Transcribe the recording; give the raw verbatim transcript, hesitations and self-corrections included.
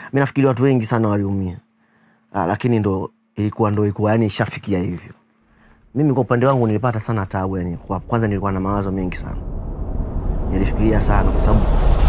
Mimi nafikiri watu wengi sana waliumia. Ah, lakini ndo ilikuwa ndo ilikuwa yani ishafikia hivyo. Mimi kwa upande wangu nilipata sana taabu yani. Kwa kwanza nilikuwa na mawazo mengi sana. Nilifikiria sana kwa sababu